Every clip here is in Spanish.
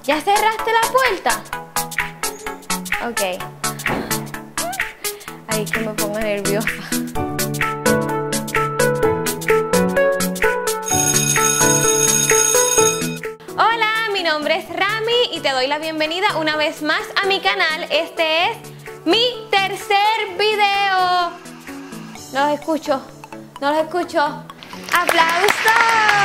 ¿Ya cerraste la puerta? Ok. Ay, que me pongo nerviosa. Hola, mi nombre es Rami y te doy la bienvenida una vez más a mi canal. Este es mi tercer video. No los escucho, no los escucho. ¡Aplausos!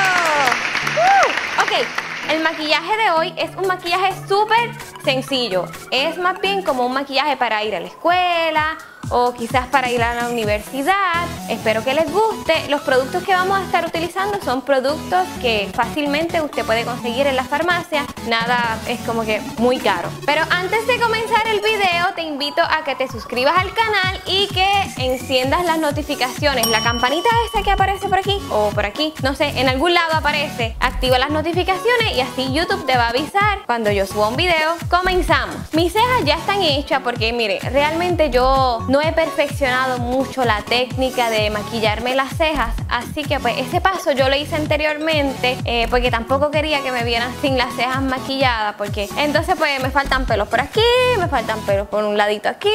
Ok, el maquillaje de hoy es un maquillaje súper sencillo. Es más bien como un maquillaje para ir a la escuela o quizás para ir a la universidad. Espero que les guste. Los productos que vamos a estar utilizando son productos que fácilmente usted puede conseguir en la farmacia. Nada es como que muy caro. Pero antes de comenzar el video, te invito a que te suscribas al canal y que enciendas las notificaciones. La campanita esa que aparece por aquí o por aquí, no sé, en algún lado aparece. Activa las notificaciones y así YouTube te va a avisar cuando yo suba un video. Comenzamos. Mis cejas ya están hechas porque, mire, realmente yo no he perfeccionado mucho la técnica de maquillarme las cejas, así que pues ese paso yo lo hice anteriormente porque tampoco quería que me vieran sin las cejas maquilladas, porque entonces pues me faltan pelos por aquí, me faltan pelos por un ladito aquí.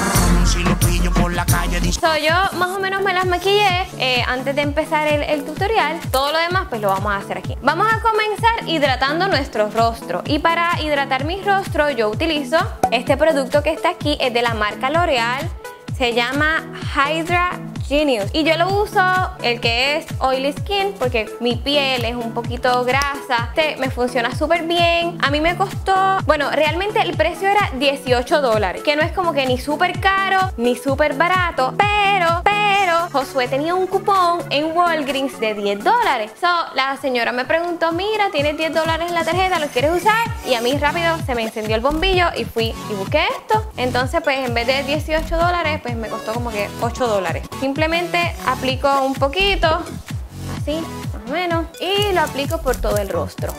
Yo más o menos me las maquillé antes de empezar el tutorial. Todo lo demás pues lo vamos a hacer aquí. Vamos a comenzar hidratando nuestro rostro, y para hidratar mi rostro yo utilizo este producto que está aquí. Es de la marca L'Oreal, se llama Hydra Genius y yo lo uso el que es Oily Skin porque mi piel es un poquito grasa. Este me funciona súper bien. A mí me costó, bueno, realmente el precio era $18, que no es como que ni súper caro ni súper barato, pero Josué tenía un cupón en Walgreens de $10. La señora me preguntó, mira, tienes $10 en la tarjeta, ¿lo quieres usar? Y a mí rápido se me encendió el bombillo y fui y busqué esto. Entonces pues en vez de $18 pues me costó como que $8. Simplemente aplico un poquito, así, más o menos, y lo aplico por todo el rostro.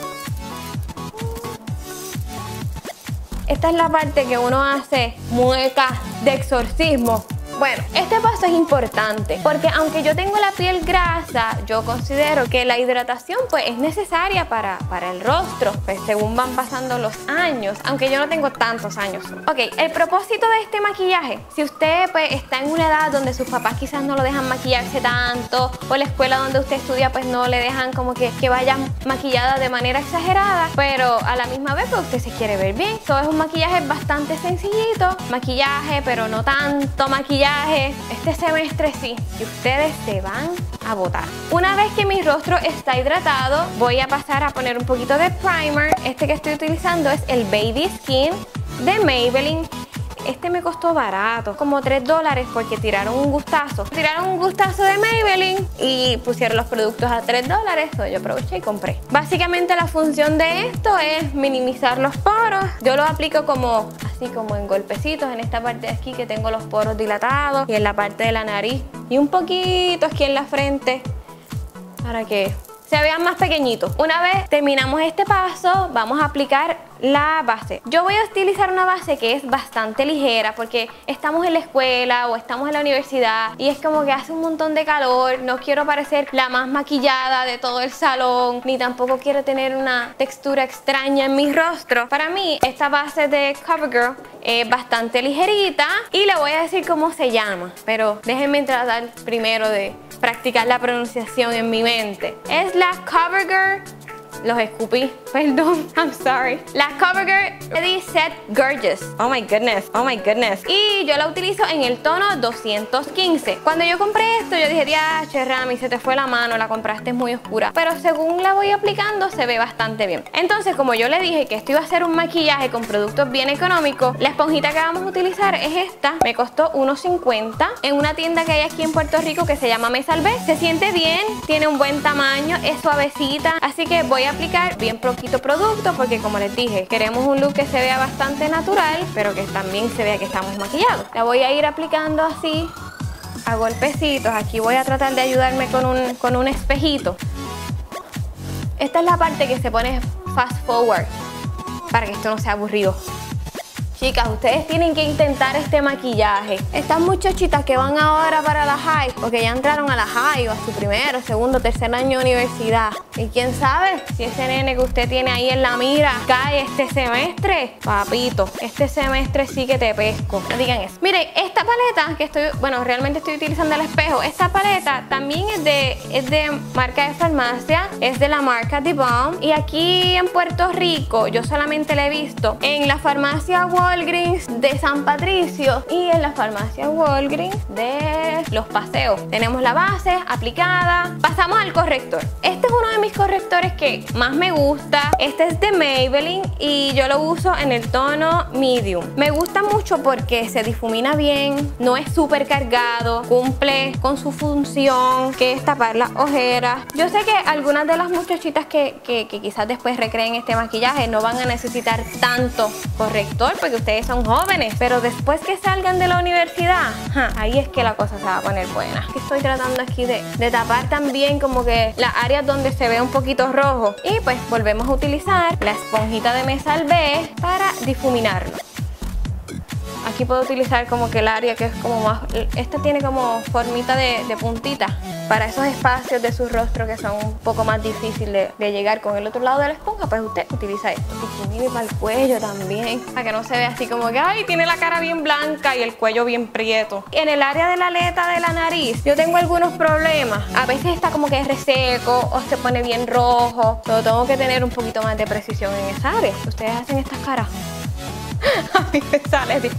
Esta es la parte que uno hace muecas de exorcismo. Bueno, este paso es importante porque aunque yo tengo la piel grasa, yo considero que la hidratación pues es necesaria para el rostro, pues según van pasando los años, aunque yo no tengo tantos años. Ok, el propósito de este maquillaje, si usted pues está en una edad donde sus papás quizás no lo dejan maquillarse tanto, o la escuela donde usted estudia pues no le dejan como que vaya maquillada de manera exagerada, pero a la misma vez pues usted se quiere ver bien. Esto es un maquillaje bastante sencillito, maquillaje pero no tanto maquillaje. Este semestre sí, y ustedes se van a botar. Una vez que mi rostro está hidratado, voy a pasar a poner un poquito de primer. Este que estoy utilizando es el Baby Skin de Maybelline. Este me costó barato, como $3 porque tiraron un gustazo. Tiraron un gustazo de Maybelline y pusieron los productos a $3. Entonces yo aproveché y compré. Básicamente la función de esto es minimizar los poros. Yo lo aplico como así como en golpecitos en esta parte de aquí que tengo los poros dilatados, y en la parte de la nariz y un poquito aquí en la frente para que se vean más pequeñitos. Una vez terminamos este paso, vamos a aplicar la base. Yo voy a utilizar una base que es bastante ligera porque estamos en la escuela o estamos en la universidad y es como que hace un montón de calor. No quiero parecer la más maquillada de todo el salón, ni tampoco quiero tener una textura extraña en mi rostro. Para mí esta base de CoverGirl es bastante ligerita y le voy a decir cómo se llama, pero déjenme tratar primero de practicar la pronunciación en mi mente. Es la CoverGirl, los escupí, perdón, I'm sorry. La CoverGirl Ready Set Gorgeous. Oh my goodness, oh my goodness. Y yo la utilizo en el tono 215. Cuando yo compré esto, yo dije, diache, Rami, se te fue la mano, la compraste muy oscura. Pero según la voy aplicando, se ve bastante bien. Entonces, como yo le dije que esto iba a ser un maquillaje con productos bien económicos, la esponjita que vamos a utilizar es esta. Me costó $1.50 en una tienda que hay aquí en Puerto Rico que se llama Me Salvé. Se siente bien, tiene un buen tamaño, es suavecita, así que voy a aplicar bien poquito producto porque, como les dije, queremos un look que se vea bastante natural pero que también se vea que estamos maquillados. La voy a ir aplicando así a golpecitos. Aquí voy a tratar de ayudarme con un espejito. Esta es la parte que se pone fast forward para que esto no sea aburrido. Chicas, ustedes tienen que intentar este maquillaje. Estas muchachitas que van ahora para la high, porque ya entraron a la high o a su primero, segundo, tercer año de universidad, Y quién sabe si ese nene que usted tiene ahí en la mira cae este semestre. Papito, este semestre sí que te pesco. No digan eso. Miren, esta paleta que realmente estoy utilizando el espejo. Esta paleta también es de marca de farmacia. Es de la marca The Balm. Y aquí en Puerto Rico yo solamente la he visto en la farmacia Walgreens de San Patricio y en la farmacia Walgreens de Los Paseos. Tenemos la base aplicada. Pasamos al corrector. Este es uno de mis correctores que más me gusta. Este es de Maybelline y yo lo uso en el tono medium. Me gusta mucho porque se difumina bien, no es súper cargado, cumple con su función, que es tapar las ojeras. Yo sé que algunas de las muchachitas que quizás después recreen este maquillaje no van a necesitar tanto corrector porque ustedes son jóvenes, pero después que salgan de la universidad, ahí es que la cosa se va a poner buena. Estoy tratando aquí de tapar también como que las áreas donde se ve un poquito rojo y pues volvemos a utilizar la esponjita de Me Salvé para difuminarlo. Aquí puedo utilizar como que el área que es como más... Esta tiene como formita de puntita para esos espacios de su rostro que son un poco más difíciles de llegar con el otro lado de la esponja, pues usted utiliza esto. Y para el cuello también, para que no se vea así como que ay, tiene la cara bien blanca y el cuello bien prieto. En el área de la aleta de la nariz yo tengo algunos problemas. A veces está como que es reseco o se pone bien rojo, pero tengo que tener un poquito más de precisión en esa área. Ustedes hacen estas caras. A mí me sale así.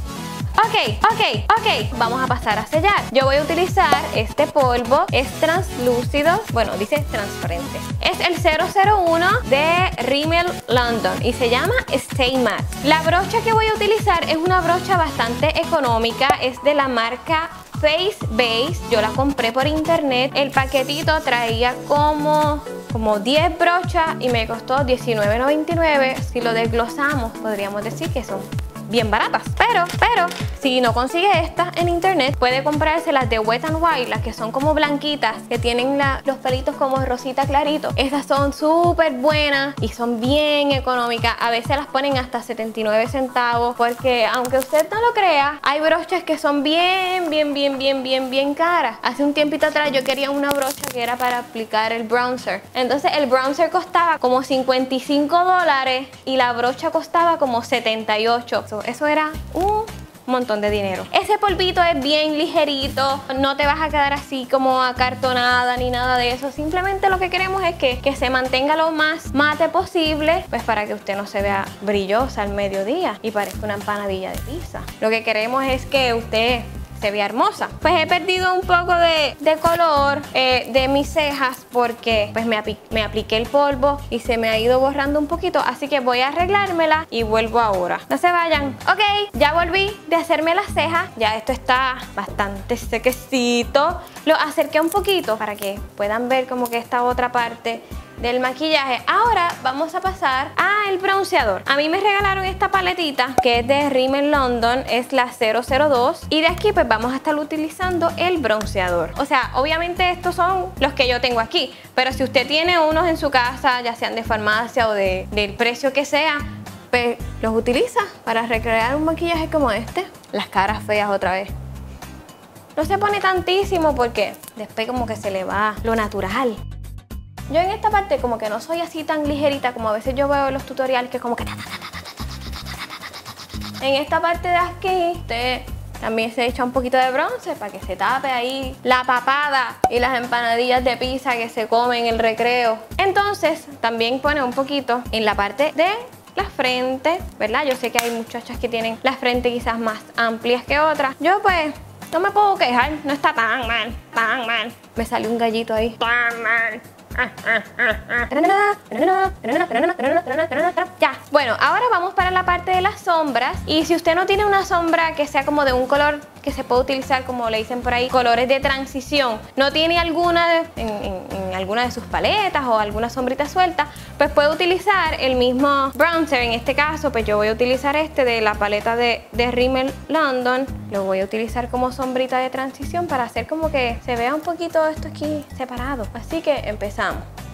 Ok, vamos a pasar a sellar. Yo voy a utilizar este polvo, es translúcido, bueno, dice transparente. Es el 001 de Rimmel London y se llama Stay Matte. La brocha que voy a utilizar es una brocha bastante económica, es de la marca Face Base. Yo la compré por internet. El paquetito traía como 10 brochas y me costó $19.99. Si lo desglosamos, podríamos decir que son bien baratas, pero si no consigue estas en internet, puede comprarse las de Wet n Wild, las que son como blanquitas, que tienen los pelitos como rosita clarito. Esas son súper buenas y son bien económicas. A veces las ponen hasta 79 centavos porque aunque usted no lo crea, hay brochas que son bien caras. Hace un tiempito atrás yo quería una brocha que era para aplicar el bronzer. Entonces el bronzer costaba como $55 y la brocha costaba como 78. Eso era un montón de dinero. Ese polvito es bien ligerito, no te vas a quedar así como acartonada ni nada de eso. Simplemente lo que queremos es que se mantenga lo más mate posible, pues para que usted no se vea brillosa al mediodía y parezca una empanadilla de pizza. Lo que queremos es que usted se vea hermosa. Pues he perdido un poco de color de mis cejas porque pues me apliqué el polvo y se me ha ido borrando un poquito, así que voy a arreglármela y vuelvo ahora. No se vayan. Ok, ya volví de hacerme las cejas, ya esto está bastante sequecito. Lo acerqué un poquito para que puedan ver como que esta otra parte del maquillaje. Ahora vamos a pasar al bronceador. A mí me regalaron esta paletita que es de Rimmel London, es la 002 y de aquí pues vamos a estar utilizando el bronceador. O sea, obviamente estos son los que yo tengo aquí, pero si usted tiene unos en su casa, ya sean de farmacia o del precio que sea, pues los utiliza para recrear un maquillaje como este. Las caras feas otra vez. No se pone tantísimo porque después como que se le va lo natural. Yo en esta parte como que no soy así tan ligerita como a veces yo veo en los tutoriales que como que en esta parte de aquí usted también se echa un poquito de bronce para que se tape ahí la papada y las empanadillas de pizza que se comen en el recreo. Entonces también pone un poquito en la parte de la frente, ¿verdad? Yo sé que hay muchachas que tienen la frente quizás más amplias que otras. Yo pues no me puedo quejar, no está tan mal. Me salió un gallito ahí. Tan mal. Ya, bueno, ahora vamos para la parte de las sombras. Y si usted no tiene una sombra que sea como de un color que se puede utilizar, como le dicen por ahí, colores de transición, no tiene alguna en alguna de sus paletas o alguna sombrita suelta, pues puede utilizar el mismo bronzer. En este caso pues yo voy a utilizar este de la paleta de Rimmel London. Lo voy a utilizar como sombrita de transición para hacer como que se vea un poquito esto aquí separado. Así que empezamos.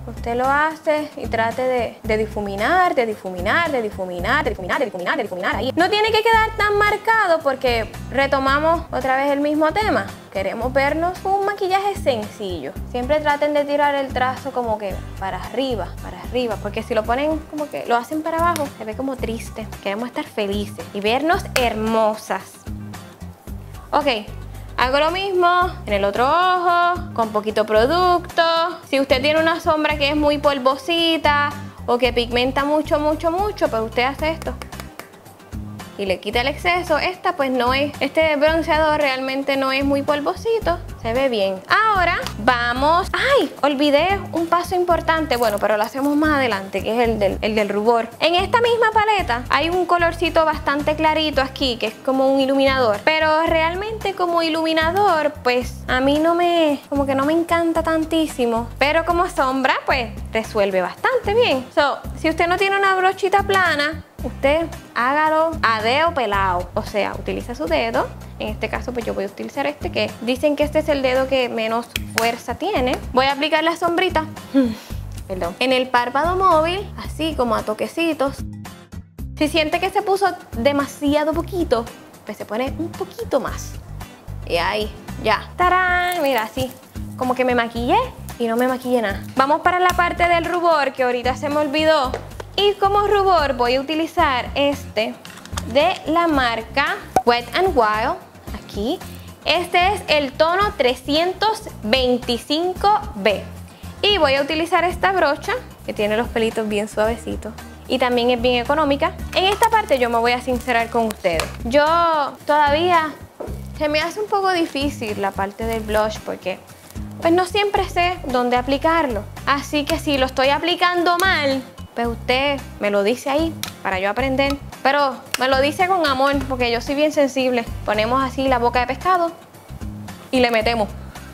usted lo hace y trate de difuminar, de difuminar, de difuminar, de difuminar, de difuminar, de difuminar ahí. No tiene que quedar tan marcado porque retomamos otra vez el mismo tema. Queremos vernos con un maquillaje sencillo. Siempre traten de tirar el trazo como que para arriba, porque si lo ponen como que lo hacen para abajo, se ve como triste. Queremos estar felices y vernos hermosas. Ok. Hago lo mismo en el otro ojo, con poquito producto. Si usted tiene una sombra que es muy polvosita o que pigmenta mucho, pues usted hace esto y le quita el exceso. Esta pues no es, este bronceador realmente no es muy polvosito, se ve bien. Ahora vamos, ¡ay! Olvidé un paso importante, bueno, pero lo hacemos más adelante, que es el del rubor. En esta misma paleta hay un colorcito bastante clarito aquí, que es como un iluminador, pero realmente como iluminador, pues a mí como que no me encanta tantísimo, pero como sombra, pues resuelve bastante bien. Si usted no tiene una brochita plana, usted hágalo a dedo pelado, o sea, utiliza su dedo. En este caso pues yo voy a utilizar este, que dicen que este es el dedo que menos fuerza tiene. Voy a aplicar la sombrita perdón, en el párpado móvil, así como a toquecitos. Si siente que se puso demasiado poquito, pues se pone un poquito más. Y ahí, ya. ¡Tarán! Mira, así, como que me maquillé y no me maquillé nada. Vamos para la parte del rubor, que ahorita se me olvidó. Y como rubor voy a utilizar este de la marca Wet n Wild. Aquí. Este es el tono 325B. Y voy a utilizar esta brocha que tiene los pelitos bien suavecitos. Y también es bien económica. En esta parte yo me voy a sincerar con ustedes. Yo todavía se me hace un poco difícil la parte del blush porque pues no siempre sé dónde aplicarlo. Así que si lo estoy aplicando mal, pues usted me lo dice ahí para yo aprender. Pero me lo dice con amor porque yo soy bien sensible. Ponemos así la boca de pescado y le metemos.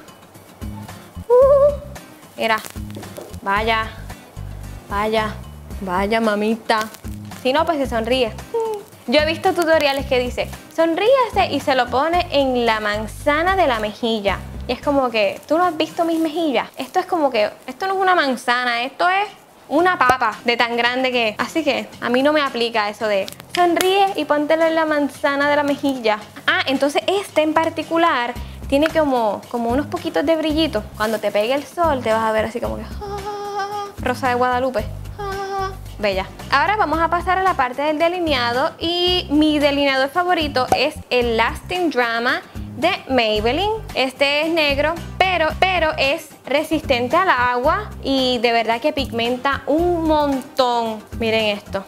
Mira, vaya, vaya, vaya mamita. Si no, pues se sonríe. Yo he visto tutoriales que dice, sonríese y se lo pone en la manzana de la mejilla. Y es como que, ¿tú no has visto mis mejillas? Esto es como que, esto no es una manzana, esto es una papa de tan grande que es. Así que a mí no me aplica eso de sonríe y póntelo en la manzana de la mejilla. Ah, entonces este en particular tiene como unos poquitos de brillito. Cuando te pegue el sol te vas a ver así como que Rosa de Guadalupe. Bella. Ahora vamos a pasar a la parte del delineado y mi delineador favorito es el Lasting Drama de Maybelline. Este es negro, pero es resistente al agua y de verdad que pigmenta un montón. Miren esto.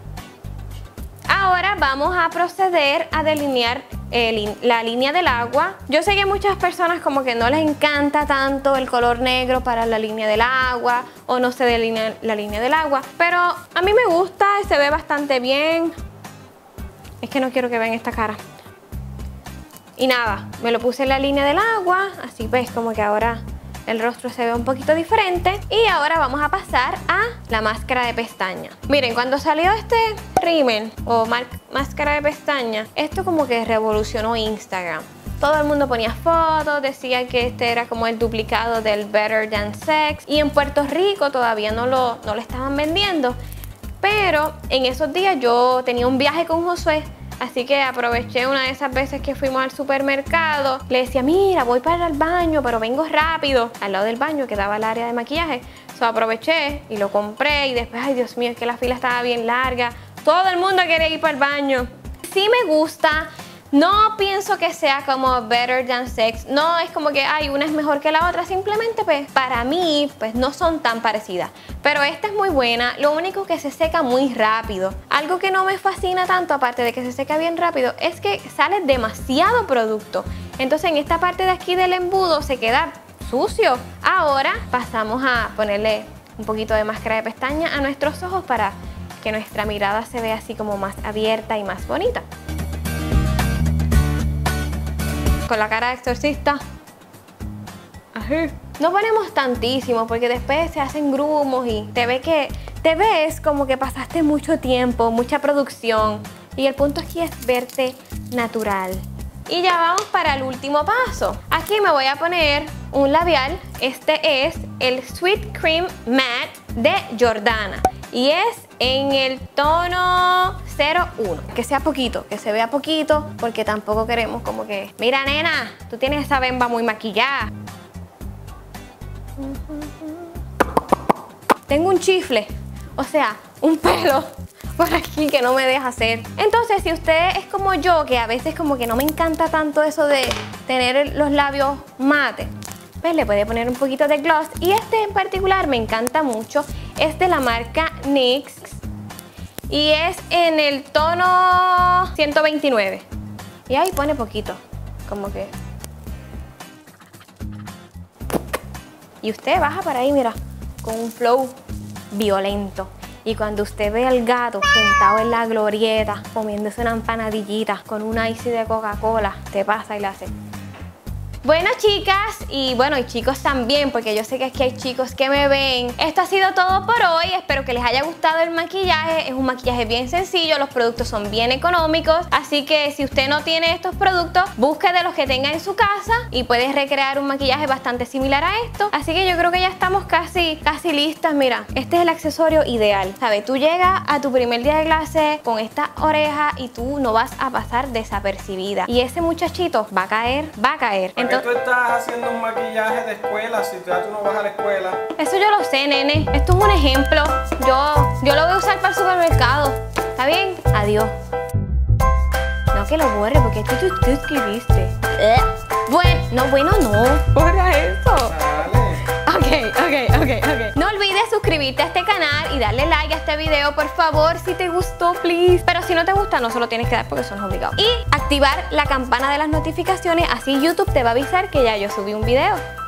Ahora vamos a proceder a delinear la línea del agua. Yo sé que muchas personas como que no les encanta tanto el color negro para la línea del agua o no se delinea la línea del agua, pero a mí me gusta y se ve bastante bien. Es que no quiero que vean esta cara. Y nada, me lo puse en la línea del agua, así ves como que ahora el rostro se ve un poquito diferente. Y ahora vamos a pasar a la máscara de pestaña. Miren, cuando salió este rímel o máscara de pestaña, esto como que revolucionó Instagram. Todo el mundo ponía fotos, decía que este era como el duplicado del Better Than Sex. Y en Puerto Rico todavía no lo estaban vendiendo. Pero en esos días yo tenía un viaje con Josué. Así que aproveché una de esas veces que fuimos al supermercado. Le decía, mira, voy para el baño, pero vengo rápido. Al lado del baño quedaba el área de maquillaje. Aproveché y lo compré y después, ay Dios mío, es que la fila estaba bien larga. Todo el mundo quería ir para el baño. Sí me gusta. No pienso que sea como Better Than Sex. No es como que ay, una es mejor que la otra. Simplemente pues para mí pues no son tan parecidas. Pero esta es muy buena. Lo único que se seca muy rápido. Algo que no me fascina tanto, aparte de que se seca bien rápido, es que sale demasiado producto. Entonces en esta parte de aquí del embudo se queda sucio. Ahora pasamos a ponerle un poquito de máscara de pestaña a nuestros ojos para que nuestra mirada se vea así como más abierta y más bonita. Con la cara de exorcista. Ajá. No ponemos tantísimo porque después se hacen grumos y te ves como que pasaste mucho tiempo, mucha producción. Y el punto aquí es verte natural. Y ya vamos para el último paso. Aquí me voy a poner un labial. Este es el Sweet Cream Matte de Jordana. Y es en el tono 01. Que sea poquito, que se vea poquito, porque tampoco queremos como que... Mira, nena, tú tienes esa bemba muy maquillada. Tengo un chifle, o sea, un pelo por aquí que no me deja hacer. Entonces, si usted es como yo, que a veces como que no me encanta tanto eso de tener los labios mate, pues le puede poner un poquito de gloss. Y este en particular me encanta mucho. Es de la marca NYX y es en el tono 129. Y ahí pone poquito, como que... Y usted baja para ahí, mira, con un flow violento. Y cuando usted ve al gato sentado en la glorieta comiéndose una empanadillita con un icy de Coca-Cola, te pasa y le hace... Bueno, chicas, y bueno, y chicos también, porque yo sé que aquí hay chicos que me ven. Esto ha sido todo por hoy. Espero que les haya gustado el maquillaje. Es un maquillaje bien sencillo, los productos son bien económicos, así que si usted no tiene estos productos, busque de los que tenga en su casa y puedes recrear un maquillaje bastante similar a esto. Así que yo creo que ya estamos casi listas. Mira, este es el accesorio ideal, ¿sabes? Tú llegas a tu primer día de clase con esta oreja y tú no vas a pasar desapercibida. Y ese muchachito va a caer, va a caer. ¿Por qué tú estás haciendo un maquillaje de escuela si ya tú no vas a la escuela? Eso yo lo sé, nene. Esto es un ejemplo. Yo lo voy a usar para el supermercado. ¿Está bien? Adiós. No, que lo borre porque tú escribiste. Bueno, no. Borra eso. Dale. Ok. No olvides suscribirte a este canal y darle like a este video, por favor, si te gustó, please. Pero si no te gusta, no se lo tienes que dar porque eso no es obligado. Y activar la campana de las notificaciones, así YouTube te va a avisar que ya yo subí un video.